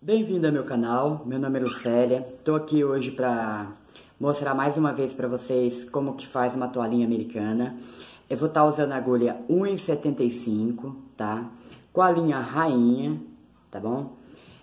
Bem-vindo ao meu canal, meu nome é Lucélia, estou aqui hoje para mostrar mais uma vez para vocês como que faz uma toalhinha americana. Eu vou estar usando a agulha 1,75, tá? Com a linha rainha, tá bom?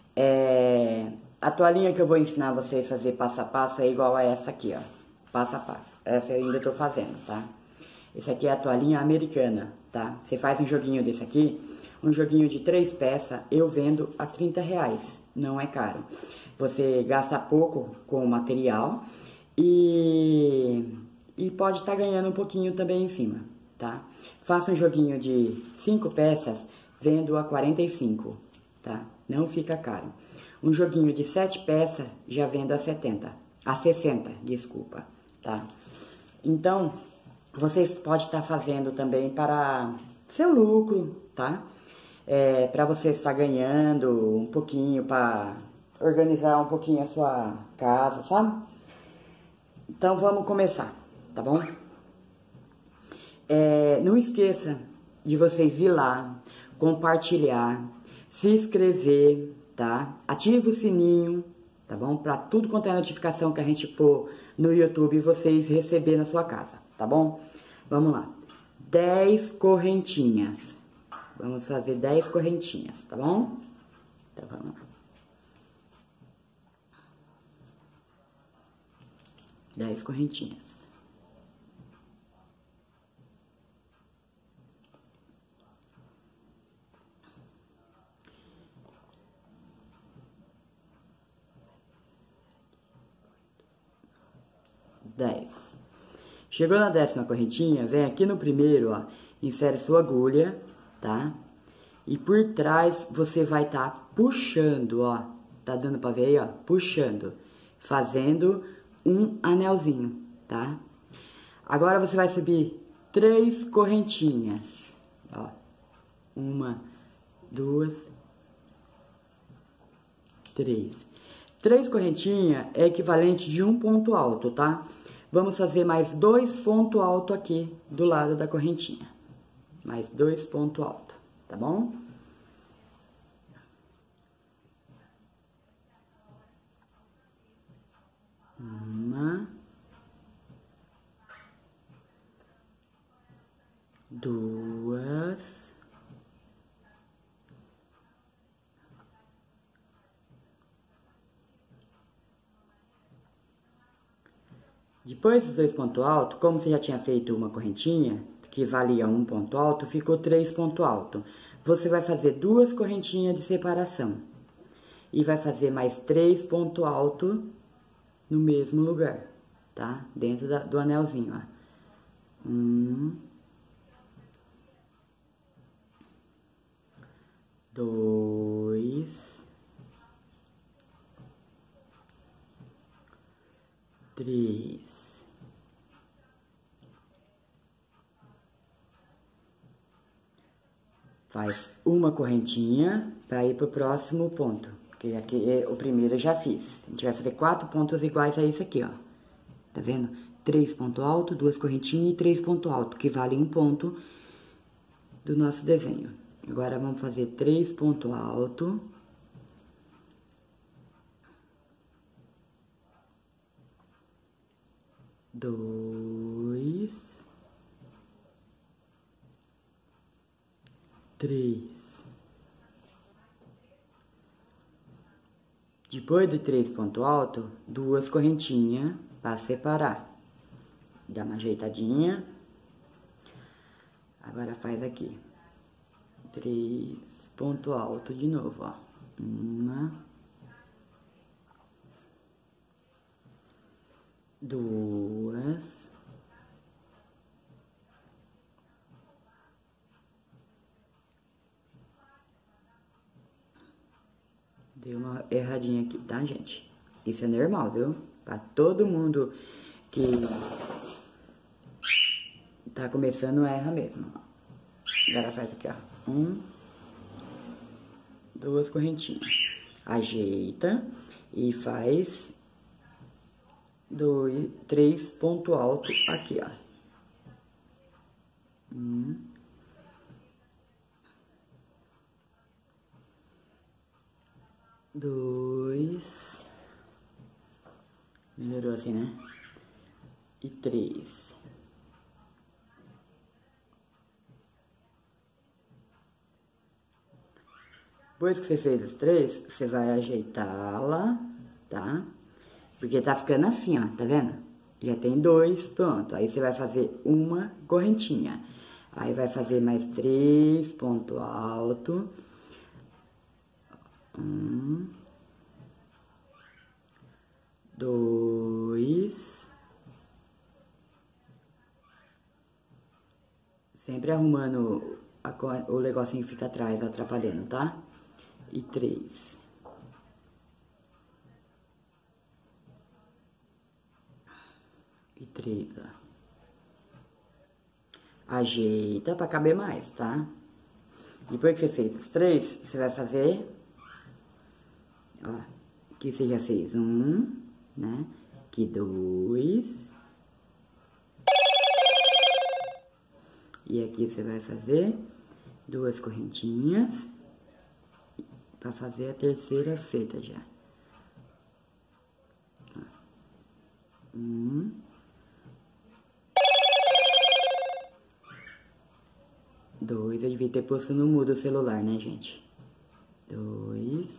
A toalhinha que eu vou ensinar vocês a fazer passo a passo é igual a essa aqui, ó, passo a passo. Essa eu ainda estou fazendo, tá? Esse aqui é a toalhinha americana, tá? Você faz um joguinho desse aqui, um joguinho de 3 peças, eu vendo a R$30, não é caro. Você gasta pouco com o material e pode estar ganhando um pouquinho também em cima, tá? Faça um joguinho de 5 peças, vendo a 45, tá? Não fica caro. Um joguinho de 7 peças, já vendo a 60, desculpa, tá? Então, vocês podem estar fazendo também para seu lucro, tá? Para você estar ganhando um pouquinho, para organizar um pouquinho a sua casa, sabe? Então, vamos começar, tá bom? Não esqueça de vocês ir lá, compartilhar, se inscrever, tá? Ativa o sininho, tá bom? Para tudo quanto é notificação que a gente pôr no YouTube, vocês receber na sua casa, tá bom? Vamos lá. 10 correntinhas. Vamos fazer 10 correntinhas, tá bom? Então, vamos lá. 10 correntinhas. Chegou na 10ª correntinha, vem aqui no primeiro, ó, insere sua agulha, tá? E por trás você vai estar puxando, ó, tá dando pra ver aí, ó, puxando, fazendo um anelzinho, tá? Agora você vai subir 3 correntinhas, ó, 1, 2, 3. 3 correntinhas é equivalente de um ponto alto, tá? Vamos fazer mais 2 pontos altos aqui do lado da correntinha. Mais 2 pontos altos, tá bom? Uma, 2, 2 dos 2 pontos altos, como você já tinha feito uma correntinha, que valia um ponto alto, ficou 3 pontos altos. Você vai fazer 2 correntinhas de separação. E vai fazer mais 3 pontos altos no mesmo lugar, tá? Dentro do anelzinho, ó. 1, 2, 3. Faz uma correntinha para ir pro próximo ponto, porque aqui o primeiro eu já fiz. A gente vai fazer 4 pontos iguais a esse aqui, ó. Tá vendo? 3 pontos altos, 2 correntinhas e 3 pontos altos, que vale um ponto do nosso desenho. Agora, vamos fazer 3 pontos altos. Dois, 3. Depois de 3 pontos altos, 2 correntinhas para separar. Dá uma ajeitadinha. Agora faz aqui. 3 pontos altos de novo, ó. 1, 2, 'Deu uma erradinha aqui, tá, gente? Isso é normal, viu? Pra todo mundo que tá começando, erra mesmo. Agora faz aqui, ó. 1, 2 correntinhas. Ajeita e faz 3 pontos altos aqui, ó. 1, 2, 2, melhorou assim, né? E 3. Depois que você fez os 3, você vai ajeitá-la, tá? Porque tá ficando assim, ó, tá vendo? Já tem 2, pronto. Aí você vai fazer uma correntinha. Aí vai fazer mais 3 ponto alto. 1, 2. Sempre arrumando o negocinho que fica atrás, atrapalhando, tá? E 3. E 3, ó. Ajeita pra caber mais, tá? Depois que você fez os 3, você vai fazer... Ó, aqui você já fez 1, né? Aqui 2. E aqui você vai fazer 2 correntinhas. Pra fazer a terceira feita já. 1. 2. Eu devia ter posto no mudo o celular, né, gente? 2.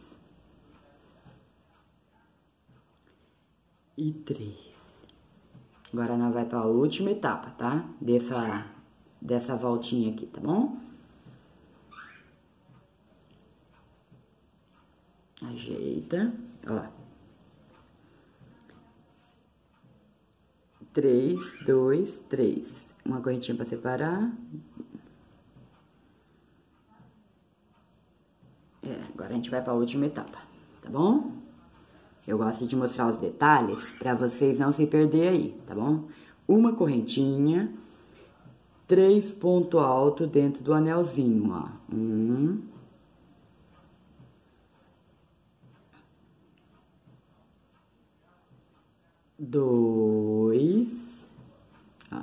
E 3. Agora nós vai pra última etapa, tá? Dessa voltinha aqui, tá bom? Ajeita, ó. 3, 2, 3. Uma correntinha pra separar. Agora a gente vai pra última etapa, tá bom? Eu gosto de mostrar os detalhes pra vocês não se perder aí, tá bom? Uma correntinha, 3 pontos altos dentro do anelzinho, ó. 1. 2, ó.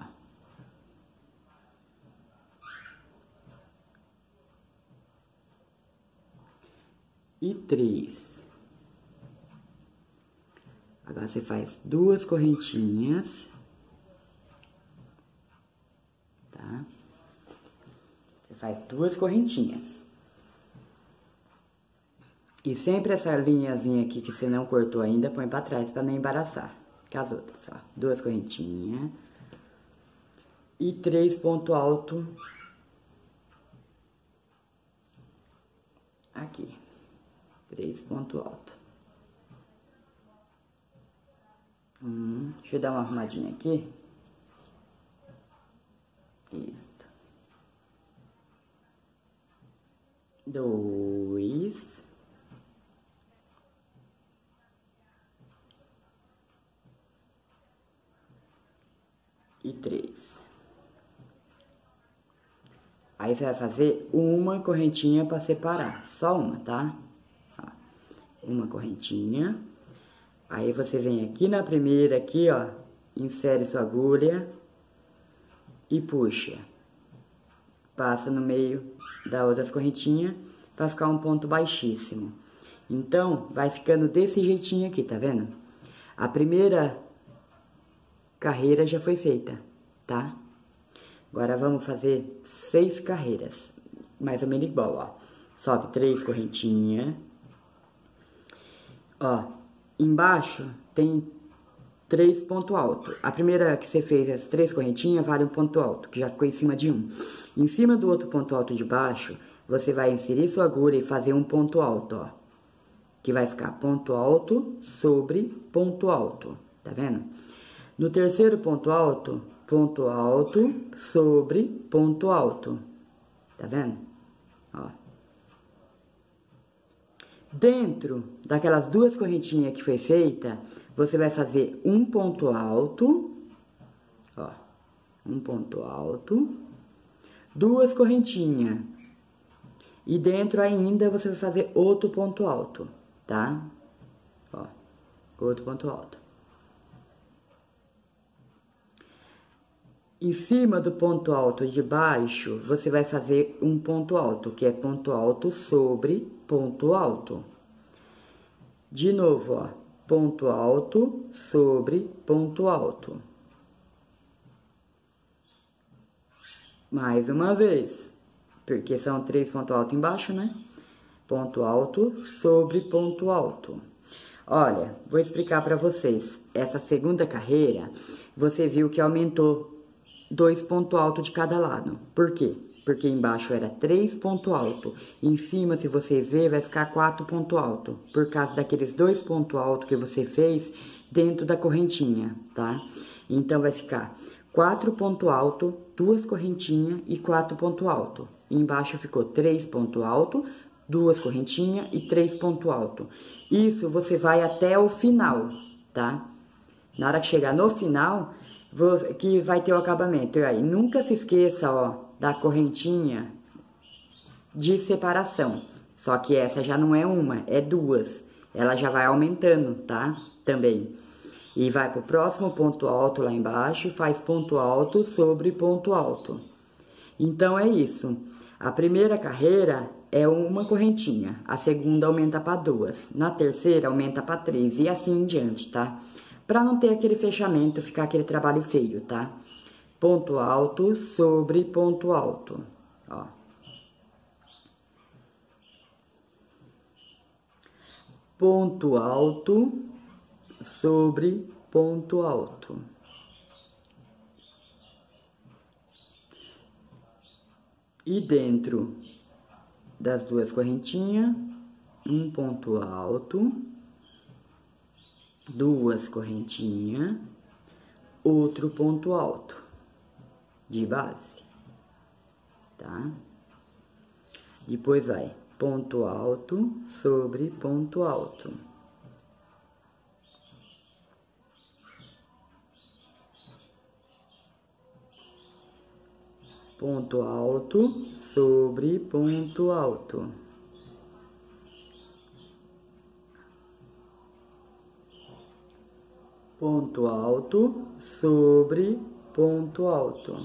E 3. Agora você faz 2 correntinhas, tá? Você faz 2 correntinhas. E sempre essa linhazinha aqui que você não cortou ainda, põe pra trás pra não embaraçar. Com as outras, ó. 2 correntinhas. E 3 pontos altos. Aqui. 3 pontos altos. Deixa eu dar uma arrumadinha aqui. Isso. 2. E 3. Aí você vai fazer uma correntinha para separar, só uma, tá? Ó, uma correntinha. Aí você vem aqui na primeira, aqui, ó, insere sua agulha e puxa. Passa no meio da outra correntinha para ficar um ponto baixíssimo. Então, vai ficando desse jeitinho aqui, tá vendo? A primeira carreira já foi feita, tá? Agora vamos fazer 6 carreiras, mais ou menos igual, ó. Sobe 3 correntinhas. Ó, embaixo tem 3 pontos altos. A primeira que você fez, as 3 correntinhas, vale um ponto alto, que já ficou em cima de um. Em cima do outro ponto alto de baixo, você vai inserir sua agulha e fazer um ponto alto, ó. Que vai ficar ponto alto sobre ponto alto, tá vendo? No terceiro ponto alto sobre ponto alto. Tá vendo? Ó. Dentro daquelas 2 correntinhas que foi feita, você vai fazer um ponto alto. Ó. Um ponto alto. 2 correntinhas. E dentro ainda você vai fazer outro ponto alto, tá? Ó. Outro ponto alto. Em cima do ponto alto de baixo, você vai fazer um ponto alto, que é ponto alto sobre ponto alto. De novo, ó, ponto alto sobre ponto alto. Mais uma vez, porque são 3 pontos altos embaixo, né? Ponto alto sobre ponto alto. Olha, vou explicar para vocês. Essa segunda carreira, você viu que aumentou 2 pontos altos de cada lado. Por quê? Porque embaixo era 3 pontos altos. Em cima, se vocês verem, vai ficar 4 pontos altos. Por causa daqueles 2 pontos altos que você fez dentro da correntinha, tá? Então, vai ficar 4 pontos altos, 2 correntinhas e 4 pontos altos. Embaixo ficou 3 pontos altos, 2 correntinhas e 3 pontos altos. Isso você vai até o final, tá? Na hora que chegar no final, que vai ter o acabamento. E aí, nunca se esqueça, ó, da correntinha de separação. Só que essa já não é uma, é 2. Ela já vai aumentando, tá? Também. E vai pro próximo ponto alto lá embaixo e faz ponto alto sobre ponto alto. Então, é isso. A primeira carreira é uma correntinha. A segunda aumenta para 2. Na terceira, aumenta para 3. E assim em diante, tá? Pra não ter aquele fechamento, ficar aquele trabalho feio, tá? Ponto alto sobre ponto alto, ó. Ponto alto sobre ponto alto. E dentro das 2 correntinhas, um ponto alto, 2 correntinhas, outro ponto alto de base, tá? Depois vai ponto alto sobre ponto alto. Ponto alto sobre ponto alto. Ponto alto sobre ponto alto.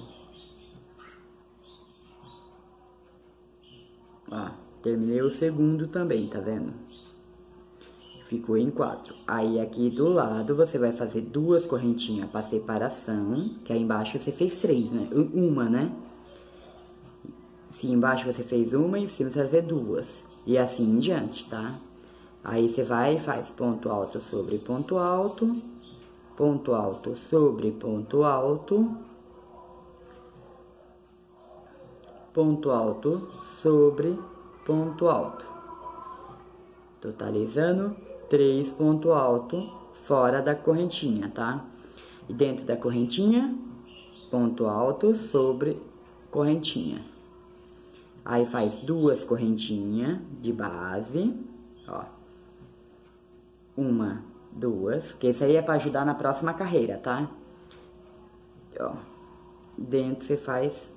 Ó, terminei o segundo também, tá vendo? Ficou em 4. Aí, aqui do lado, você vai fazer 2 correntinhas para separação, que aí embaixo você fez 3, né? Uma, né? Se embaixo você fez uma, em cima você vai fazer 2. E assim em diante, tá? Aí, você vai e faz ponto alto sobre ponto alto, ponto alto sobre ponto alto, ponto alto sobre ponto alto, totalizando 3 pontos altos fora da correntinha, tá? E dentro da correntinha, ponto alto sobre correntinha. Aí faz 2 correntinhas de base, ó. 1, 2, que isso aí é para ajudar na próxima carreira, tá? Ó, dentro você faz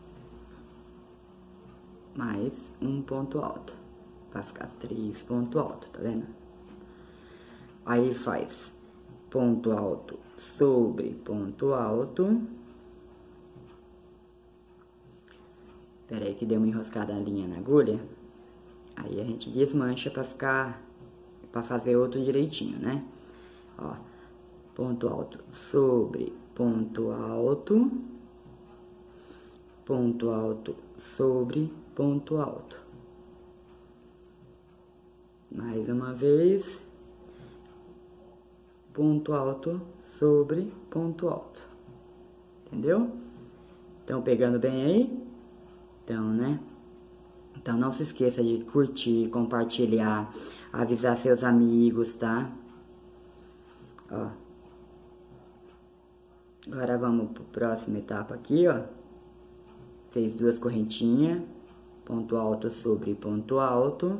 mais um ponto alto, vai ficar 3 pontos altos, tá vendo? Aí faz ponto alto sobre ponto alto. Pera aí que deu uma enroscada na linha na agulha. Aí a gente desmancha pra ficar, pra fazer outro direitinho, né? Ó, ponto alto sobre ponto alto, ponto alto sobre ponto alto. Mais uma vez, ponto alto sobre ponto alto. Entendeu? Estão pegando bem aí? Então, né? Então, não se esqueça de curtir, compartilhar, avisar seus amigos, tá? Ó. Agora, vamos pro próxima etapa aqui, ó. Fez 2 correntinhas, ponto alto sobre ponto alto.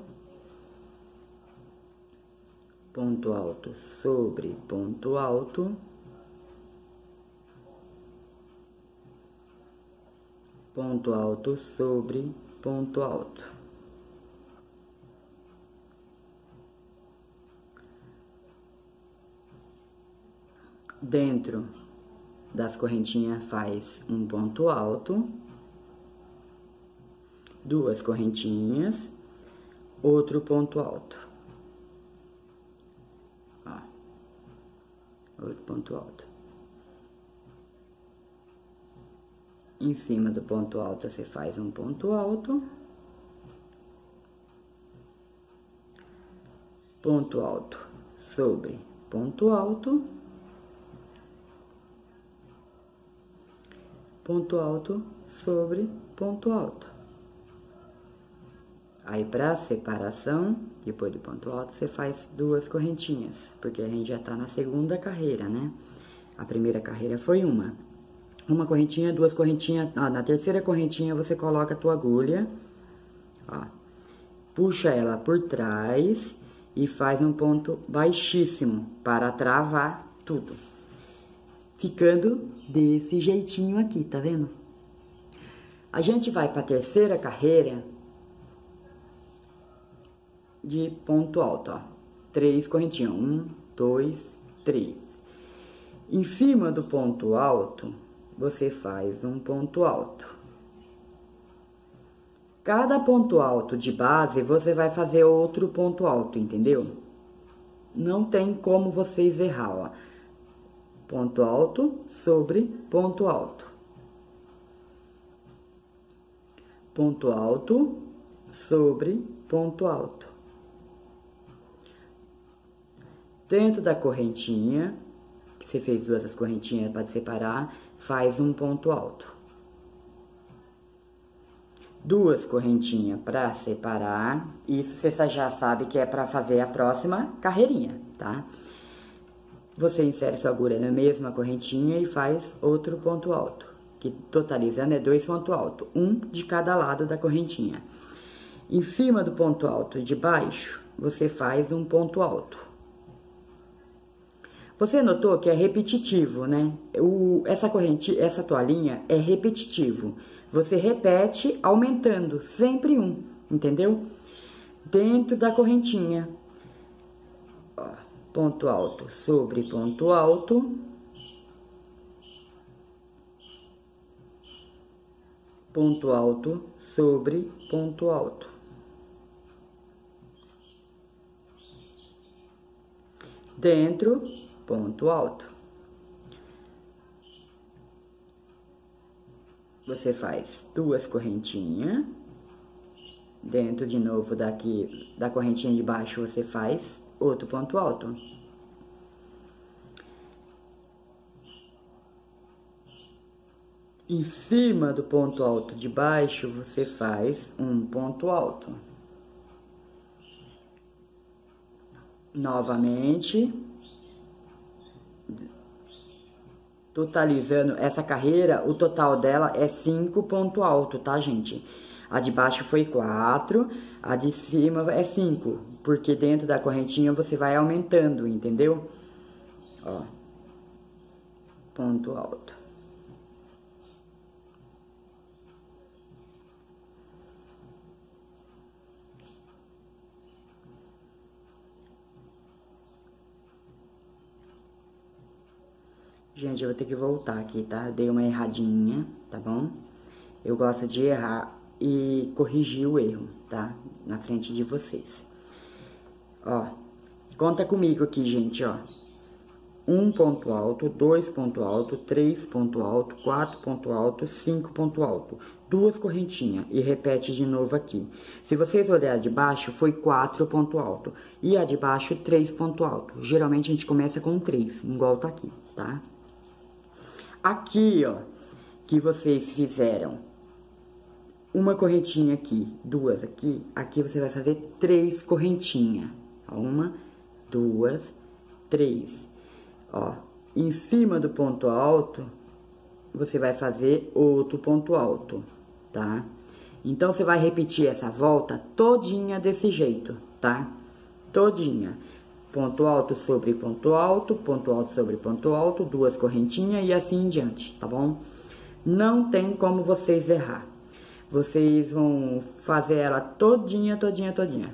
Ponto alto sobre ponto alto. Ponto alto sobre ponto alto. Dentro das correntinhas faz um ponto alto, 2 correntinhas, outro ponto alto. outro ponto alto. Em cima do ponto alto, você faz um ponto alto. Ponto alto sobre ponto alto. Ponto alto sobre ponto alto. Aí, para separação, depois do ponto alto, você faz duas correntinhas, porque a gente já tá na segunda carreira, né? A primeira carreira foi uma correntinha, duas correntinhas. Ó, na terceira correntinha, você coloca a tua agulha, ó, puxa ela por trás e faz um ponto baixíssimo para travar tudo. Ficando desse jeitinho aqui, tá vendo? A gente vai para a terceira carreira de ponto alto, ó. 3 correntinhas, 1, 2, 3. Em cima do ponto alto, você faz um ponto alto. Cada ponto alto de base, você vai fazer outro ponto alto, entendeu? Não tem como vocês errar, ó. Ponto alto sobre ponto alto. Ponto alto sobre ponto alto. Dentro da correntinha, que você fez duas correntinhas para separar, faz um ponto alto. Duas correntinhas para separar, isso você já sabe que é para fazer a próxima carreirinha, tá? Você insere sua agulha na mesma correntinha e faz outro ponto alto, que totalizando é 2 pontos altos, um de cada lado da correntinha. Em cima do ponto alto de baixo, você faz um ponto alto. Você notou que é repetitivo, né? Essa toalhinha é repetitivo. Você repete aumentando, sempre um, entendeu? Dentro da correntinha. Ó, ponto alto sobre ponto alto. Ponto alto sobre ponto alto. Dentro, ponto alto. Você faz duas correntinhas. Dentro de novo daqui, da correntinha de baixo, você faz outro ponto alto. Em cima do ponto alto de baixo, você faz um ponto alto. Novamente, totalizando essa carreira, o total dela é 5 pontos altos, tá, gente? A de baixo foi 4, a de cima é 5, porque dentro da correntinha você vai aumentando, entendeu? Ó, ponto alto. Gente, eu vou ter que voltar aqui, tá? Eu dei uma erradinha, tá bom? Eu gosto de errar e corrigir o erro, tá? Na frente de vocês. Ó, conta comigo aqui, gente, ó. 1 ponto alto, 2 ponto alto, 3 ponto alto, 4 ponto alto, 5 ponto alto. Duas correntinhas e repete de novo aqui. Se vocês olharem de baixo, foi 4 ponto alto. E a de baixo, 3 ponto alto. Geralmente a gente começa com 3, igual tá aqui, tá? Aqui, ó, que vocês fizeram uma correntinha aqui, duas aqui, aqui você vai fazer 3 correntinhas. 1, 2, 3. Ó, em cima do ponto alto, você vai fazer outro ponto alto, tá? Então, você vai repetir essa volta todinha desse jeito, tá? Todinha. Ponto alto sobre ponto alto sobre ponto alto, duas correntinhas e assim em diante, tá bom? Não tem como vocês errar. Vocês vão fazer ela todinha, todinha, todinha.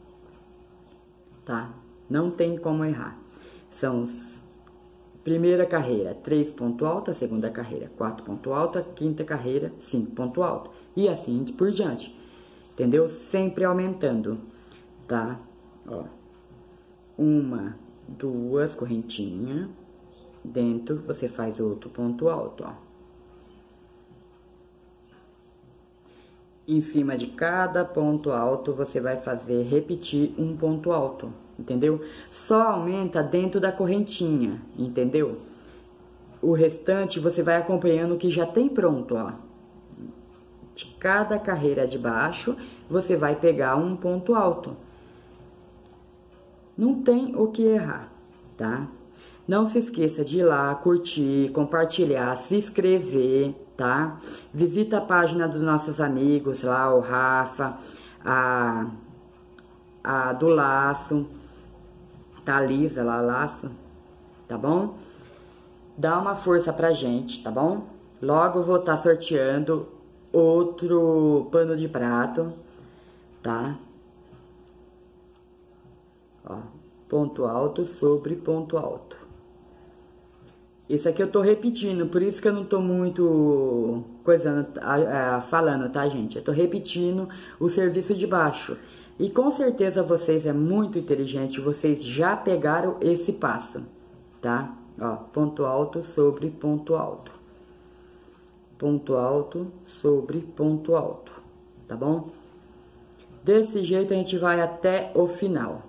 Tá? Não tem como errar. São primeira carreira, 3 ponto alto, segunda carreira, 4 ponto alto, quinta carreira, 5 ponto alto. E assim por diante. Entendeu? Sempre aumentando, tá? Ó. 1, 2 correntinhas, Dentro, você faz outro ponto alto, ó. Em cima de cada ponto alto, você vai fazer, repetir um ponto alto, entendeu? Só aumenta dentro da correntinha, entendeu? O restante, você vai acompanhando o que já tem pronto, ó. De cada carreira de baixo, você vai pegar um ponto alto. Não tem o que errar, tá? Não se esqueça de ir lá, curtir, compartilhar, se inscrever, tá? Visita a página dos nossos amigos lá, o Rafa, a do Laço, tá a Lisa lá, Laço, tá bom? Dá uma força pra gente, tá bom? Logo eu vou estar sorteando outro pano de prato, tá? Ó, ponto alto sobre ponto alto. Isso aqui eu tô repetindo, por isso que eu não tô muito falando, tá, gente? Eu tô repetindo o serviço de baixo. E com certeza vocês é muito inteligente, vocês já pegaram esse passo, tá? Ó, ponto alto sobre ponto alto. Ponto alto sobre ponto alto, tá bom? Desse jeito a gente vai até o final,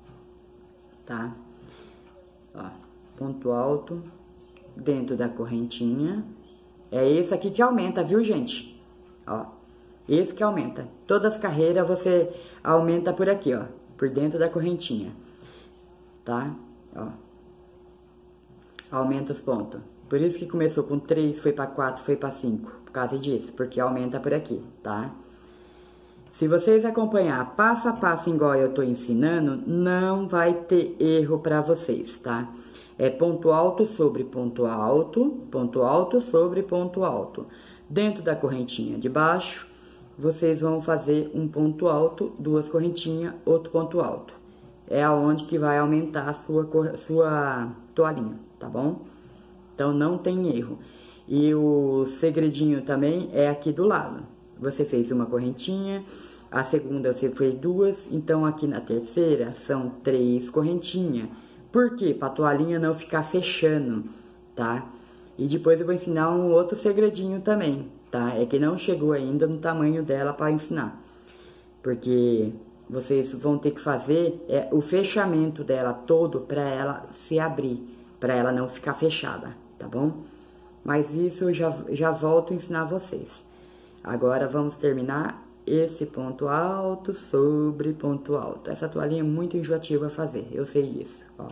tá? Ó, ponto alto dentro da correntinha. É esse aqui que aumenta, viu, gente? Ó, esse que aumenta. Todas as carreiras você aumenta por aqui, ó, por dentro da correntinha, tá? Ó, aumenta os pontos. Por isso que começou com 3, foi para 4, foi para 5, por causa disso, porque aumenta por aqui, tá? Se vocês acompanhar passo a passo igual eu tô ensinando, não vai ter erro para vocês, tá? É ponto alto sobre ponto alto sobre ponto alto. Dentro da correntinha de baixo, vocês vão fazer um ponto alto, duas correntinhas, outro ponto alto. É aonde que vai aumentar a sua toalhinha, tá bom? Então, não tem erro. E o segredinho também é aqui do lado. Você fez uma correntinha, a segunda você fez 2, então aqui na terceira são 3 correntinhas. Por quê? Para a toalhinha não ficar fechando, tá? E depois eu vou ensinar um outro segredinho também, tá? É que não chegou ainda no tamanho dela para ensinar. Porque vocês vão ter que fazer o fechamento dela todo para ela se abrir, para ela não ficar fechada, tá bom? Mas isso eu já volto a ensinar vocês. Agora vamos terminar esse ponto alto sobre ponto alto. Essa toalhinha é muito enjoativa a fazer, eu sei isso, ó.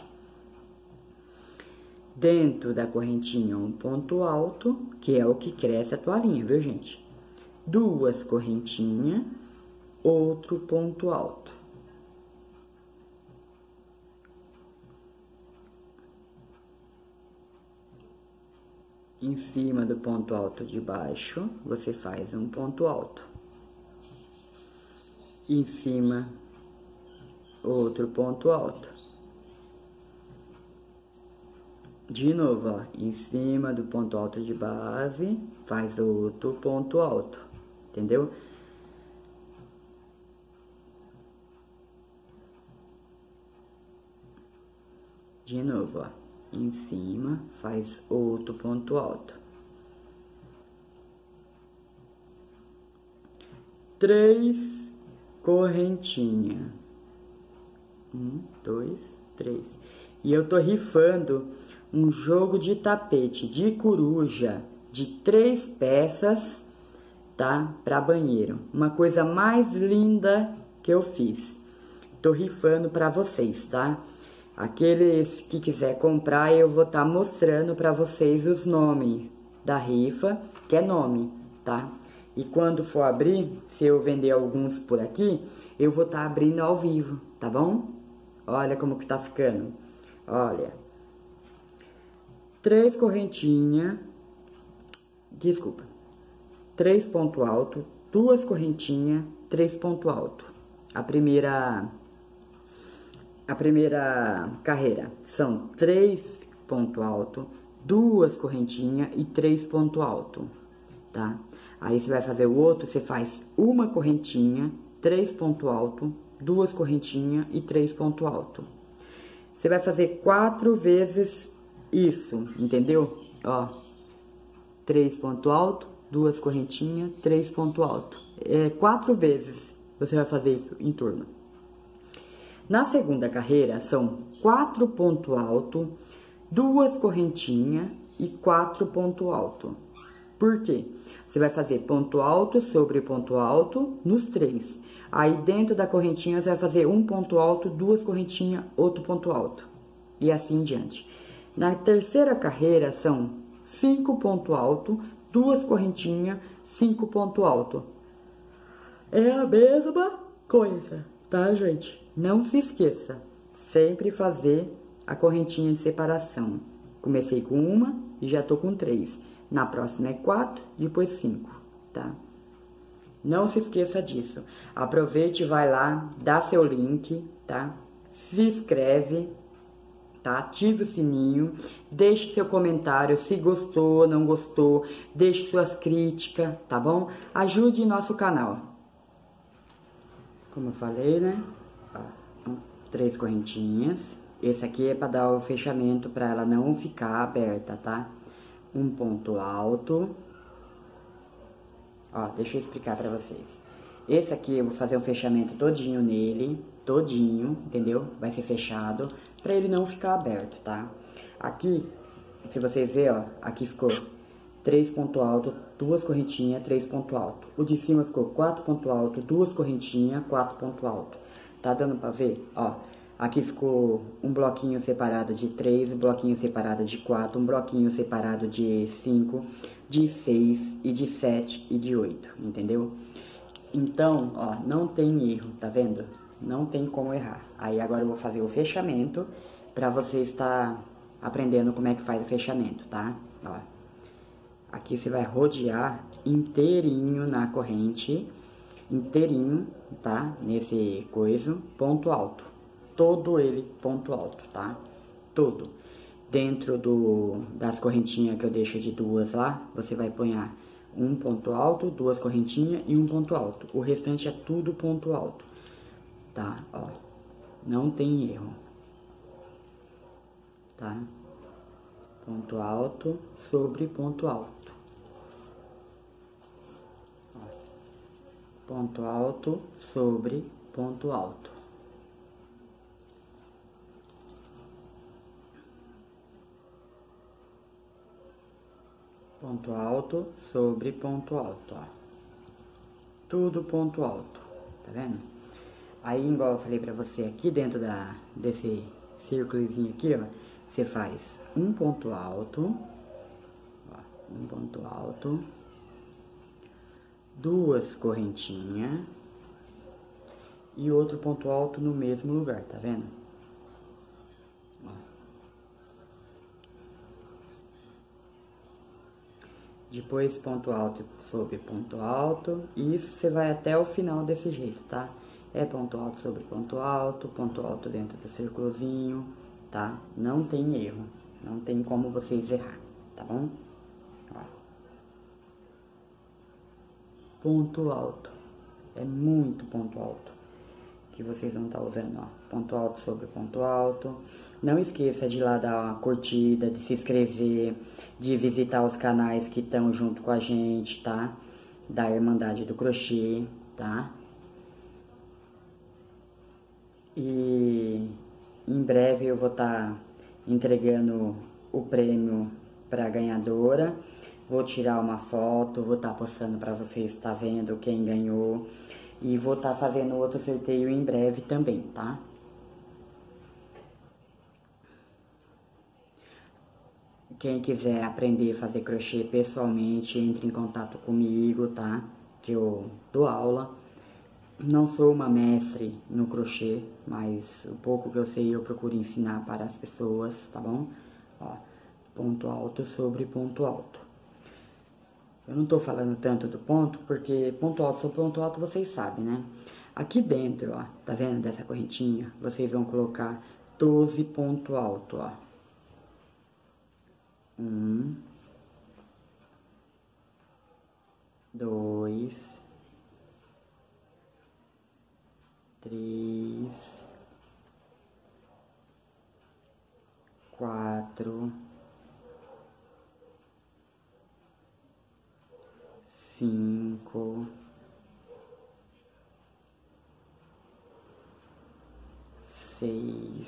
Dentro da correntinha um ponto alto, que é o que cresce a toalhinha, viu, gente? 2 correntinhas, outro ponto alto. Em cima do ponto alto de baixo, você faz um ponto alto. Em cima, outro ponto alto. De novo, ó, em cima do ponto alto de base, faz outro ponto alto, entendeu? De novo, ó, em cima, faz outro ponto alto. 3 correntinhas. 1, 2, 3. E eu tô rifando um jogo de tapete de coruja de 3 peças, tá? Pra banheiro. Uma coisa mais linda que eu fiz. Tô rifando pra vocês, tá? Aqueles que quiser comprar, eu vou estar mostrando pra vocês os nomes da rifa, que é nome, tá? E quando for abrir, se eu vender alguns por aqui, eu vou estar abrindo ao vivo, tá bom? Olha como que tá ficando. Olha. 3 correntinhas, desculpa, 3 ponto alto, 2 correntinhas, 3 ponto alto. A primeira carreira são 3 ponto alto, 2 correntinhas e 3 ponto alto, tá? Aí você vai fazer o outro, você faz uma correntinha, 3 ponto alto, 2 correntinhas e 3 ponto alto. Você vai fazer 4 vezes isso, entendeu? Ó, 3 ponto alto, 2 correntinhas, 3 ponto alto. 4 vezes você vai fazer isso em turma. Na segunda carreira, são 4 ponto alto, 2 correntinhas e 4 ponto alto. Por quê? Você vai fazer ponto alto sobre ponto alto nos 3. Aí, dentro da correntinha, você vai fazer um ponto alto, 2 correntinhas, outro ponto alto. E assim em diante. Na terceira carreira, são 5 ponto alto, 2 correntinhas, 5 ponto alto. É a mesma coisa, tá, gente? Não se esqueça, sempre fazer a correntinha de separação. Comecei com uma e já tô com 3. Na próxima é 4, depois 5, tá? Não se esqueça disso. Aproveite e vai lá, dá seu link, tá? Se inscreve, tá? Ative o sininho, deixe seu comentário se gostou, não gostou, deixe suas críticas, tá bom? Ajude nosso canal. Como eu falei, né? Ó, 3 correntinhas. Esse aqui é para dar o fechamento para ela não ficar aberta, tá? Um ponto alto. Ó, deixa eu explicar pra vocês. Esse aqui eu vou fazer um fechamento todinho nele, todinho, entendeu? Vai ser fechado, pra ele não ficar aberto, tá? Aqui, se vocês verem, ó, aqui ficou 3 ponto alto, 2 correntinhas, 3 ponto alto. O de cima ficou 4 ponto alto, 2 correntinhas, 4 ponto alto. Tá dando pra ver? Ó, aqui ficou um bloquinho separado de 3, um bloquinho separado de 4, um bloquinho separado de 5, de 6 e de 7 e de 8, entendeu? Então, ó, não tem erro, tá vendo? Não tem como errar. Aí agora eu vou fazer o fechamento pra você estar aprendendo como é que faz o fechamento, tá? Ó, aqui você vai rodear inteirinho na corrente, inteirinho, tá? Nesse coiso, ponto alto. Todo ele ponto alto, tá? Todo. Dentro das correntinhas que eu deixo de 2 lá, você vai ponhar um ponto alto, 2 correntinhas e um ponto alto. O restante é tudo ponto alto, tá? Ó, não tem erro, tá? Ponto alto sobre ponto alto. Ó, ponto alto sobre ponto alto. Ponto alto sobre ponto alto, ó. Tudo ponto alto, tá vendo? Aí, igual eu falei pra você, aqui dentro desse círculozinho aqui, ó, você faz um ponto alto, ó, um ponto alto, 2 correntinhas e outro ponto alto no mesmo lugar, tá vendo? Ó. Depois ponto alto sobre ponto alto, e isso você vai até o final desse jeito, tá? É ponto alto sobre ponto alto dentro do círculozinho, tá? Não tem erro, não tem como vocês errar, tá bom? Ó. Ponto alto, é muito ponto alto que vocês vão estar usando, ó. Ponto alto sobre ponto alto. Não esqueça de ir lá dar uma curtida, de se inscrever, de visitar os canais que estão junto com a gente, tá? Da Irmandade do Crochê, tá? E em breve eu vou estar entregando o prêmio para a ganhadora. Vou tirar uma foto, vou estar postando para vocês estar vendo quem ganhou. E vou estar fazendo outro sorteio em breve também, tá? Quem quiser aprender a fazer crochê pessoalmente, entre em contato comigo, tá? Que eu dou aula. Não sou uma mestre no crochê, mas o pouco que eu sei eu procuro ensinar para as pessoas, tá bom? Ó, ponto alto sobre ponto alto. Eu não tô falando tanto do ponto, porque ponto alto sobre ponto alto vocês sabem, né? Aqui dentro, ó, tá vendo dessa correntinha? Vocês vão colocar 12 ponto alto, ó. 1, 2, 3, 4, 6,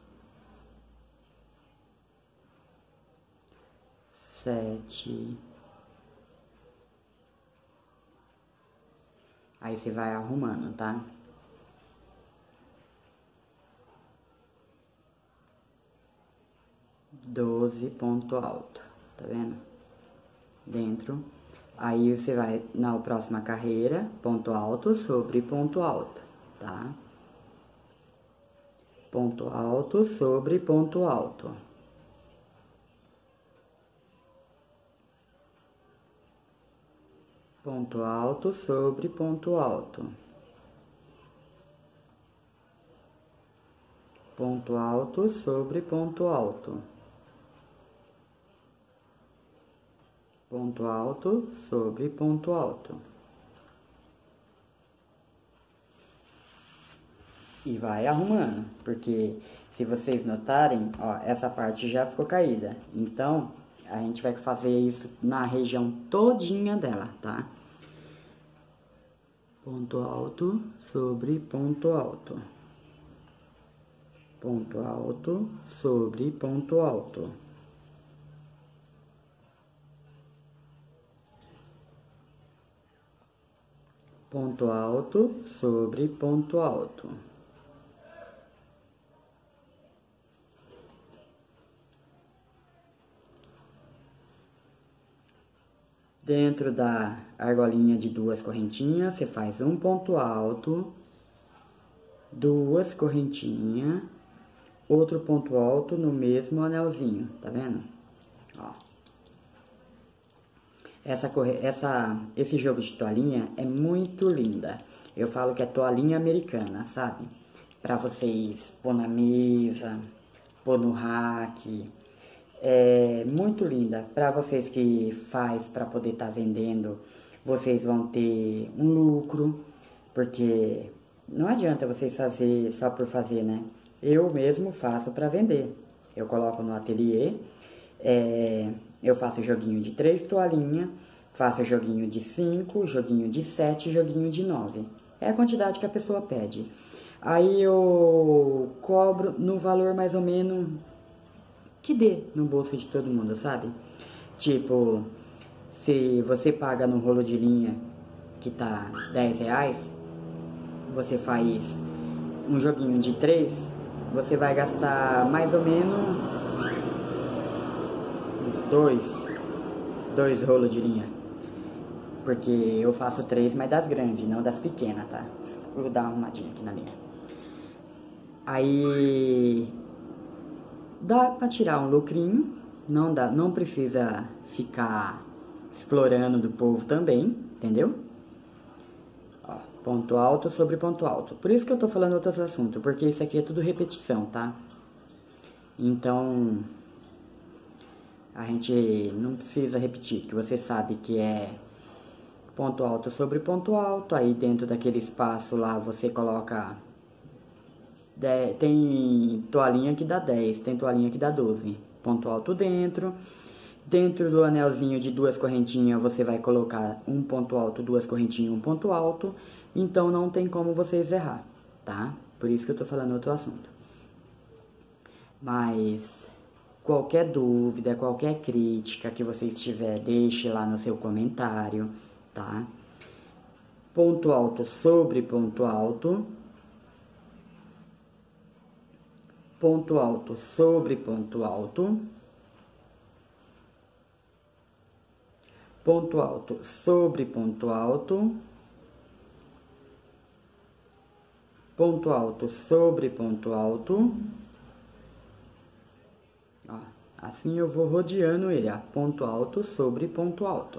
7. Aí você vai arrumando, tá? 12 ponto alto, tá vendo? Dentro. Aí você vai na próxima carreira, ponto alto sobre ponto alto, tá? Ponto alto sobre ponto alto. Ponto alto sobre ponto alto. Ponto alto sobre ponto alto. Ponto alto sobre ponto alto. E vai arrumando, porque se vocês notarem, ó, essa parte já ficou caída. Então, a gente vai fazer isso na região todinha dela, tá? Ponto alto sobre ponto alto. Ponto alto sobre ponto alto. Ponto alto sobre ponto alto. Dentro da argolinha de 2 correntinhas, você faz um ponto alto, 2 correntinhas, outro ponto alto no mesmo anelzinho, tá vendo? Ó. Esse jogo de toalhinha é muito linda. Eu falo que é toalhinha americana, sabe? Pra vocês pôr na mesa, pôr no rack. É muito linda. Pra vocês que faz pra poder estar vendendo, vocês vão ter um lucro. Porque não adianta vocês fazer só por fazer, né? Eu mesmo faço pra vender. Eu coloco no ateliê. Eu faço joguinho de 3 toalhinhas, faço joguinho de 5, joguinho de 7, joguinho de 9. É a quantidade que a pessoa pede. Aí eu cobro no valor mais ou menos que dê no bolso de todo mundo, sabe? Tipo, se você paga no rolo de linha que tá R$10, você faz um joguinho de 3, você vai gastar mais ou menos dois rolos de linha. Porque eu faço 3, mas das grandes, não das pequenas, tá? Vou dar uma arrumadinha aqui na linha. Aí dá pra tirar um lucrinho. Não precisa ficar explorando do povo também, entendeu? Ó, ponto alto sobre ponto alto. Por isso que eu tô falando outros assuntos, porque isso aqui é tudo repetição, tá? Então a gente não precisa repetir, que você sabe que é ponto alto sobre ponto alto. Aí dentro daquele espaço lá você coloca tem toalhinha que dá 10, tem toalhinha que dá 12. Ponto alto dentro. Dentro do anelzinho de 2 correntinhas você vai colocar um ponto alto, 2 correntinhas, um ponto alto. Então não tem como vocês errar, tá? Por isso que eu tô falando outro assunto. Mas qualquer dúvida, qualquer crítica que você tiver, deixe lá no seu comentário, tá? Ponto alto sobre ponto alto. Ponto alto sobre ponto alto. Ponto alto sobre ponto alto. Ponto alto sobre ponto alto. Ó, assim eu vou rodeando ele, ó. Ponto alto sobre ponto alto.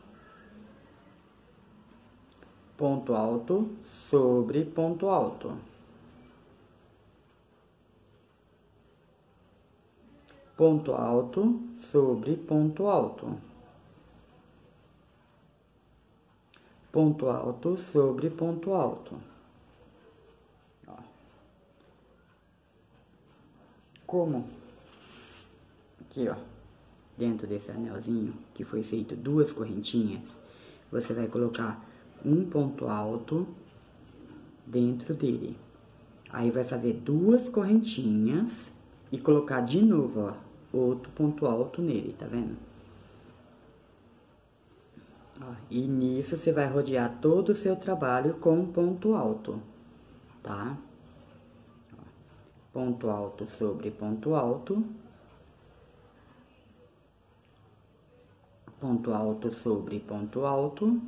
Ponto alto sobre ponto alto. Ponto alto sobre ponto alto. Ponto alto sobre ponto alto. Ó. Como? Aqui, ó. Dentro desse anelzinho, que foi feito 2 correntinhas, você vai colocar um ponto alto dentro dele. Aí, vai fazer 2 correntinhas e colocar de novo, ó, outro ponto alto nele, tá vendo? Ó, e nisso, você vai rodear todo o seu trabalho com ponto alto, tá? Ó, ponto alto sobre ponto alto. Ponto alto sobre ponto alto.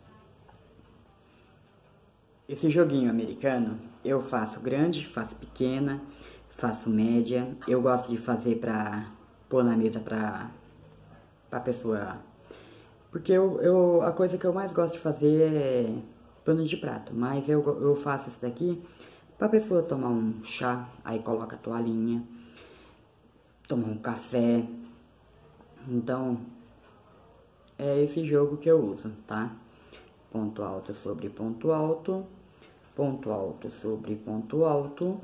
Esse joguinho americano, eu faço grande, faço pequena, faço média. Eu gosto de fazer pra pôr na mesa pra pessoa. Porque a coisa que eu mais gosto de fazer é pano de prato. Mas eu faço isso daqui pra pessoa tomar um chá, aí coloca a toalhinha, tomar um café. Então, é esse jogo que eu uso, tá? Ponto alto sobre ponto alto. Ponto alto sobre ponto alto.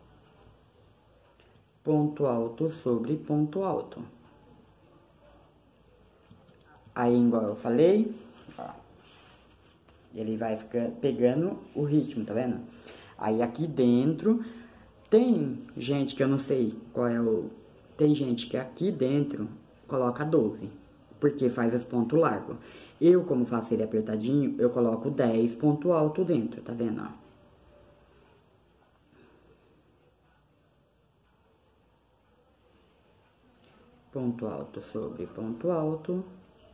Ponto alto sobre ponto alto. Aí, igual eu falei, ó, ele vai ficar pegando o ritmo, tá vendo? Aí, aqui dentro, tem gente que eu não sei qual é o... Tem gente que aqui dentro coloca 12, porque faz os pontos largos. Eu, como faço ele apertadinho, eu coloco 10 ponto alto dentro, tá vendo, ó? Ponto alto sobre ponto alto.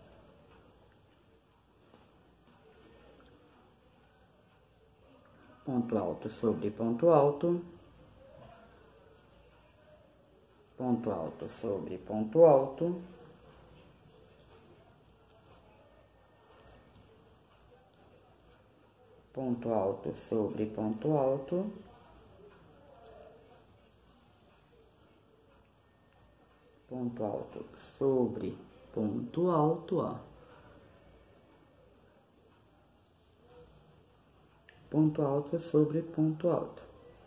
Ponto alto sobre ponto alto. Ponto alto sobre ponto alto. Ponto alto sobre ponto alto. Ponto alto sobre ponto alto, ó. Ponto alto sobre ponto alto.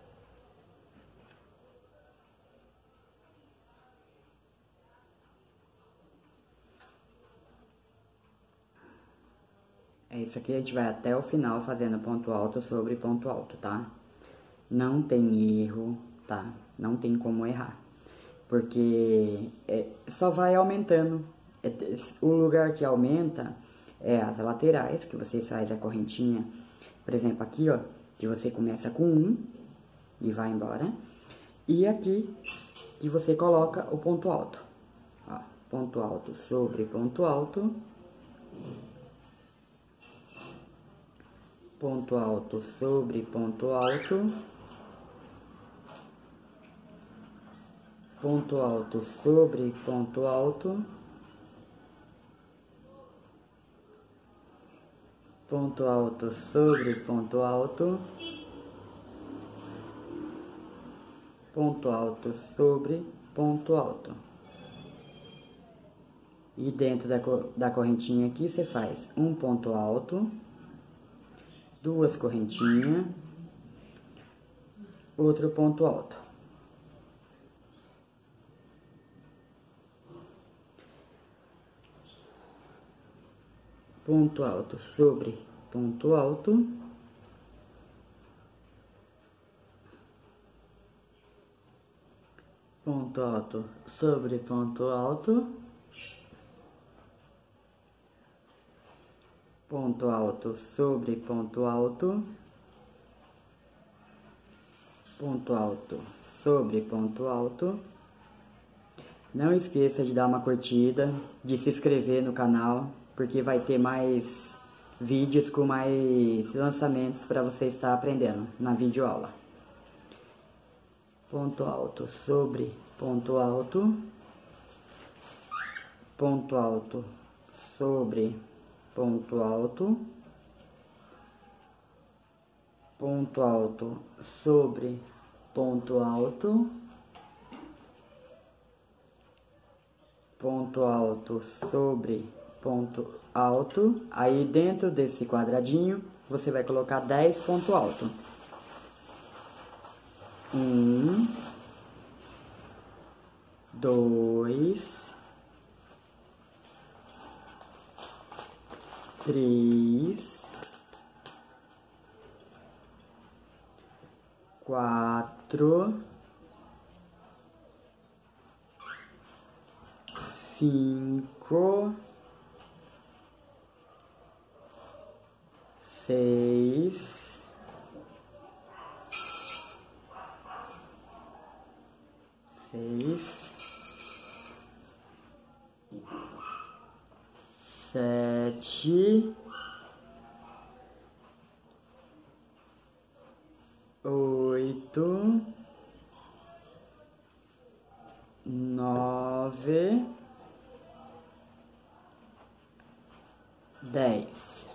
É isso aqui, a gente vai até o final fazendo ponto alto sobre ponto alto, tá? Não tem erro, tá? Não tem como errar. Porque só vai aumentando. O lugar que aumenta é as laterais, que você faz a correntinha. Por exemplo, aqui, ó, que você começa com 1 e vai embora. E aqui, que você coloca o ponto alto. Ó, ponto alto sobre ponto alto. Ponto alto sobre ponto alto. Ponto alto sobre ponto alto. Ponto alto sobre ponto alto. Ponto alto sobre ponto alto. E dentro da correntinha aqui, você faz um ponto alto, 2 correntinhas, outro ponto alto. Ponto alto sobre ponto alto. Ponto alto sobre ponto alto. Ponto alto sobre ponto alto. Ponto alto sobre ponto alto. Não esqueça de dar uma curtida, de se inscrever no canal, porque vai ter mais vídeos com mais lançamentos para você estar aprendendo na videoaula. Ponto alto sobre ponto alto. Ponto alto sobre ponto alto. Ponto alto sobre ponto alto. Ponto alto sobre ponto alto. Aí dentro desse quadradinho você vai colocar 10 ponto alto. 1, 2, 3, 4, 5, 6, 7, 8, 9, 10.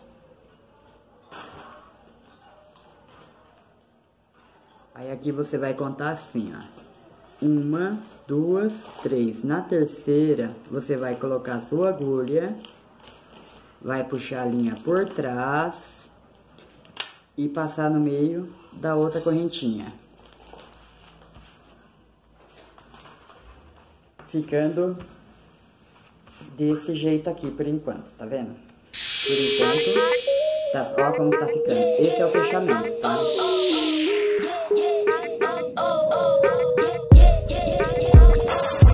Aí aqui você vai contar assim, ó. 1, 2, 3. Na terceira, você vai colocar a sua agulha, vai puxar a linha por trás e passar no meio da outra correntinha, ficando desse jeito aqui por enquanto, tá vendo? Por enquanto, tá, ó como tá ficando. Esse é o fechamento, tá?